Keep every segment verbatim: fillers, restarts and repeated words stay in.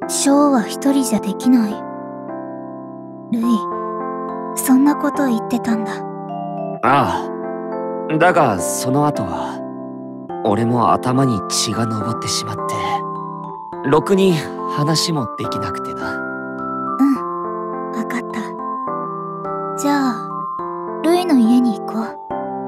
ショーは一人じゃできない。ルイ、そんなこと言ってたんだ。 ああ、だがその後は俺も頭に血が上ってしまってろくに話もできなくてな。 うん、わかった。じゃあルイの家に行こう。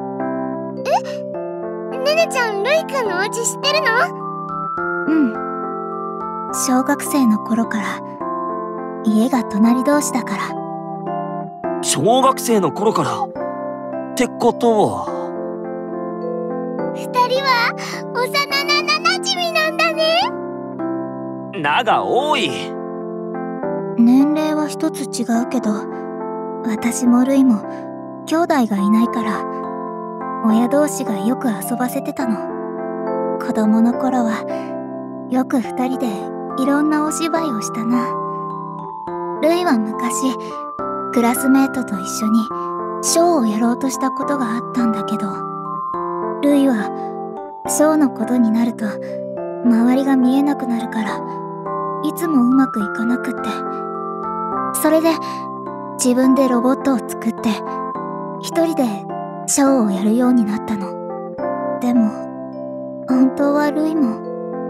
え、ネネちゃんルイくんのお家知ってるの？ うん、小学生の頃から家が隣同士だから。 小学生の頃からってことは二人は幼なななじみなんだね。 名が多い。 年齢は一つ違うけど、私もルイも兄弟がいないから親同士がよく遊ばせてたの。子供の頃はよく二人でいろんなお芝居をしたな。ルイは昔クラスメートと一緒にショーをやろうとしたことがあったんだけど、ルイはショーのことになると周りが見えなくなるからいつもうまくいかなくって、それで自分でロボットを作って一人でショーをやるようになったの。でも本当はルイも。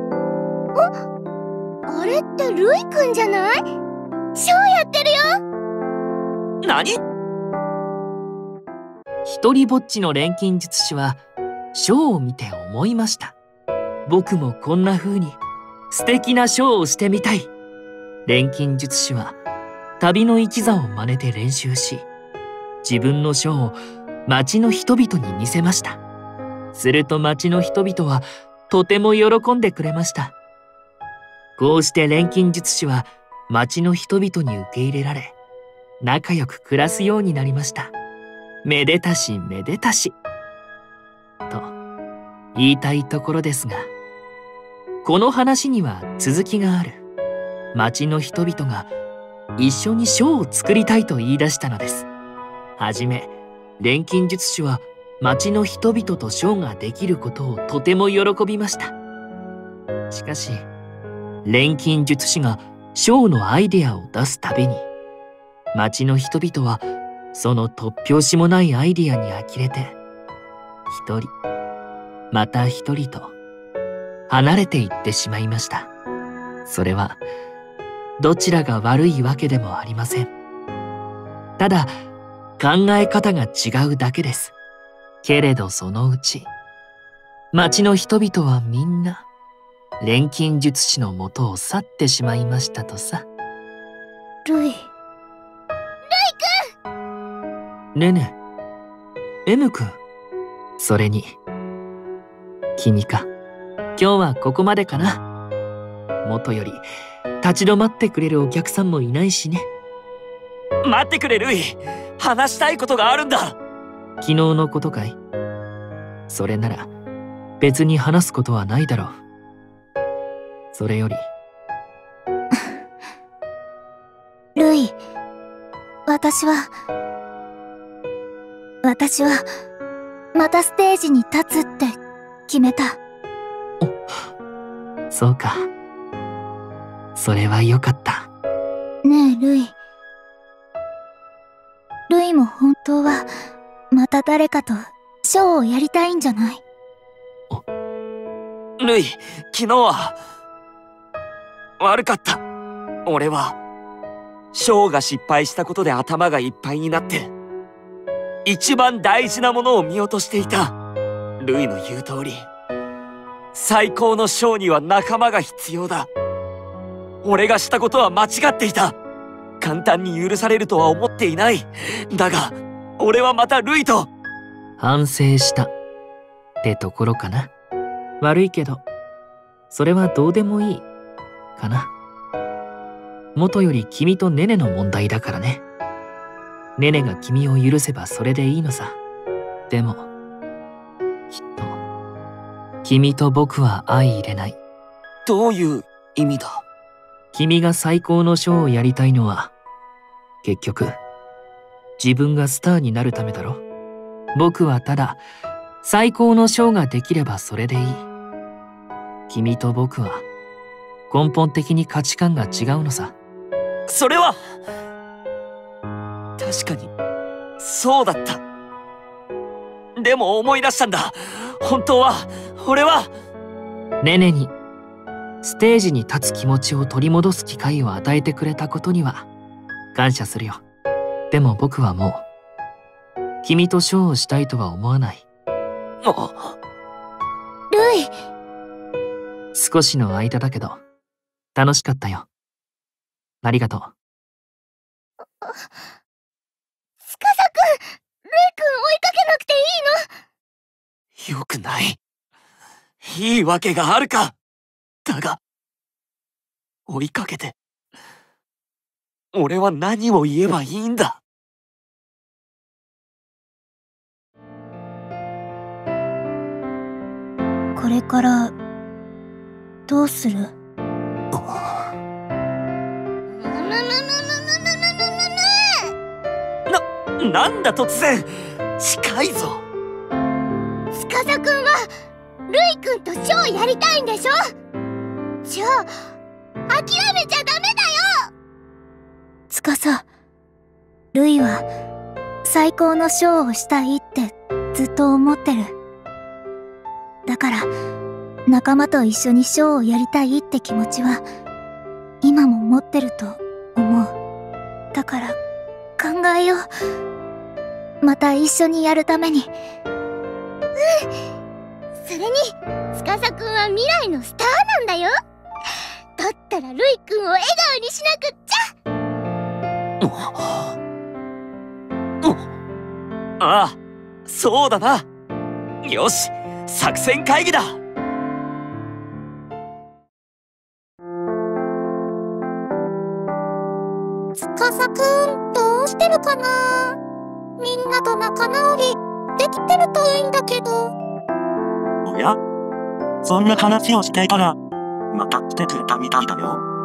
あ、あれってルイくんじゃない？ショーやってるよ。 何？ 一人ぼっちの錬金術師はショーを見て思いました。僕もこんな風に素敵なショーをしてみたい。錬金術師は旅の一座を真似て練習し、自分のショーを町の人々に見せました。すると町の人々はとても喜んでくれました。こうして錬金術師は町の人々に受け入れられ、仲良く暮らすようになりました。めでたしめでたし。と言いたいところですが、この話には続きがある。町の人々が一緒にショーを作りたいと言い出したのです。はじめ、錬金術師は町の人々とショーができることをとても喜びました。しかし、錬金術師がショーのアイデアを出すたびに、町の人々はその突拍子もないアイデアに呆れて、一人、また一人と離れていってしまいました。それは、どちらが悪いわけでもありません。ただ、考え方が違うだけです。けれどそのうち、町の人々はみんな、錬金術師のもとを去ってしまいましたとさ。 ルイ。 ねね、M 君。それに、君か。今日はここまでかな。もとより、立ち止まってくれるお客さんもいないしね。 待ってくれルイ、話したいことがあるんだ。 昨日のことかい？それなら、別に話すことはないだろう。それより。 ルイ、私は、私は、またステージに立つって決めた。 お、そうか。それはよかった。 ねえ、ルイ。ルイも本当は、また誰かとショーをやりたいんじゃない？ ルイ、昨日は、悪かった。俺は、ショーが失敗したことで頭がいっぱいになって、一番大事なものを見落としていた。ルイの言う通り、最高のショーには仲間が必要だ。俺がしたことは間違っていた。簡単に許されるとは思っていない。だが、俺はまたルイと。 反省したってところかな。悪いけど、それはどうでもいいかな。もとより君とネネの問題だからね。ネネが君を許せばそれでいいのさ。でも、きっと、君と僕は相入れない。 どういう意味だ？ 君が最高のショーをやりたいのは、結局、自分がスターになるためだろ。僕はただ、最高のショーができればそれでいい。君と僕は、 根本的に価値観が違うのさ。 それは確かにそうだった。でも思い出したんだ。本当は俺はネネにステージに立つ気持ちを取り戻す機会を与えてくれたことには感謝するよ。でも僕はもう君とショーをしたいとは思わない。 ルイ。 少しの間だけど楽しかったよ。ありがとう。 司くん、ルイくん追いかけなくていいの？ よくない。いいわけがあるか。だが追いかけて俺は何を言えばいいんだ。 これからどうする？ むむむむむむむむむ。 な、なんだ突然。近いぞ。 司くんはルイくんとショーやりたいんでしょ？じゃあ諦めちゃダメだよ。 司、ルイは最高のショーをしたいってずっと思ってる。だから仲間と一緒にショーをやりたいって気持ちは今も持ってると思う。だから考えよう。また一緒にやるために。 うん。それに司くんは未来のスターなんだよ。だったらルイくんを笑顔にしなくっちゃ。 ああ、そうだな。よし、作戦会議だ。 司くんどうしてるかな。みんなと仲直りできてるといいんだけど。 おや、そんな話をしていたらまた来てくれたみたいだよ。